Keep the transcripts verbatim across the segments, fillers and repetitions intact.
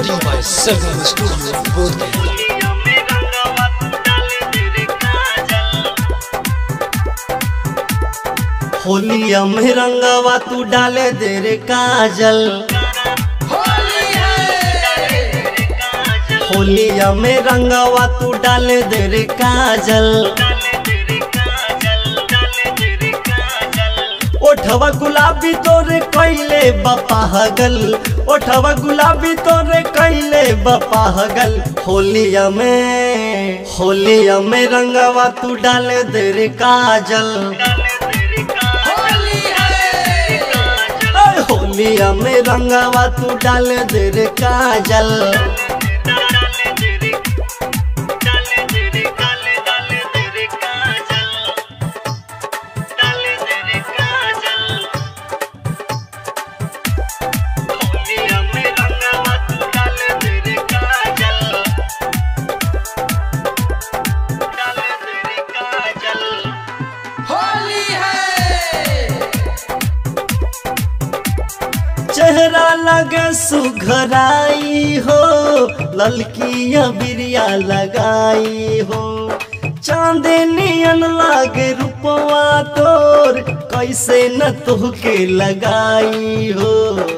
Recording by Sargam Studio, Bodh. होलिया में रंगवा तू डाले दे रे काजल, होलिया में रंगवा तू डाले दे रे काजल। ओठवा गुलाबी तोरे कैले बपागल, ओठवा गुलाबी तोरे कैले बपागल। होलिया में होलिया में रंगवा तू डाले दे रे काजल, होलिया में रंगवा तू डाल दे रे काजल। चेहरा लगे सुघराई हो, ललकिया बिरिया लगाई हो। चांदनियन लागे रूपवा तोर, कैसे न तुहके लगाई हो।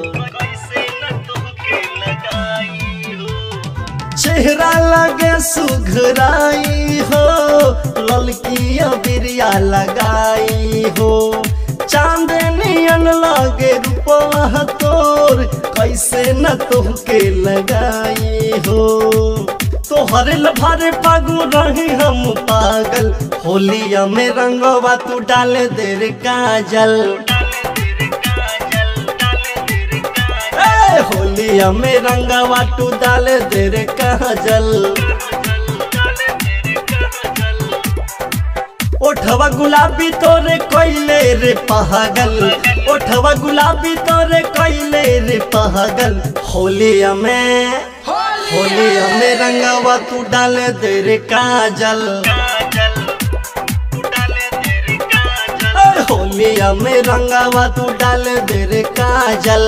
चेहरा लगे सुघराई हो, ललकिया बिरिया लगाई हो। चांदनियन लागे रूपवा तोर, कैसे न तुहके लगाई हो। तोहरे लभारे पागु रही हम पागल, होलिया में रंगवा तू डाले दे रे काजल। ए होलिया में रंगवा तू डाले दे रे काजल। ओठवा गुलाबी तोरे कैले रे पागल, ओठवा गुलाबी तोरे कैले रे पागल। होलिया में होलिया में रंगवा तू डाले दे रे काजल, होलिया में रंगवा तू डाले दे रे काजल।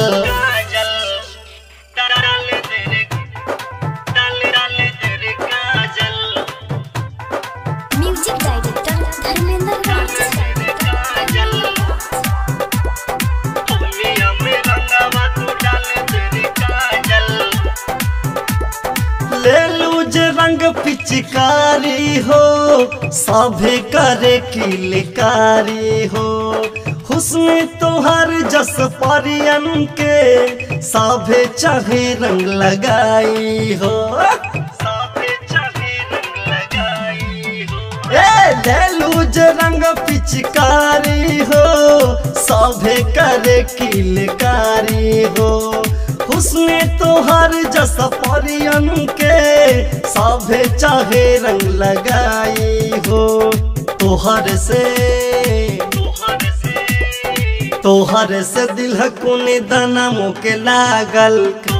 ले लूज रंग पिचकारी हो, सभे करे किलकारी हो। हुस्न तोहर जस परियन के, सभे चाहे रंग लगाई हो। ए ले लूज रंग पिचकारी हो, सभे करे किलकारी हो। हुस्न तोहर जस परियन के, सभे चाहे रंग लगाई हो। तोहर से तोहर से दिल कोने दाना मोके लागल।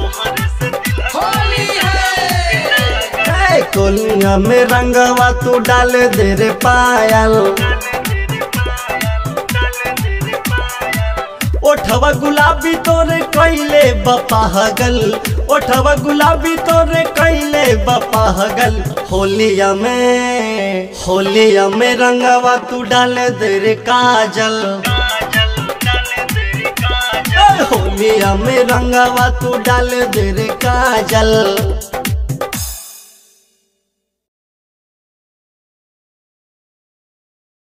कोलिया में रंगवा तू डाल दे रे पायल, ओठवा गुलाबी तोरे कैले बपागल, ओठवा गुलाबी तोरे कैले बपागल। होलिया में होलिया में रंगवा तू डाल दे रे काजल, होलिया में रंगवा तू डाल दे रे काजल।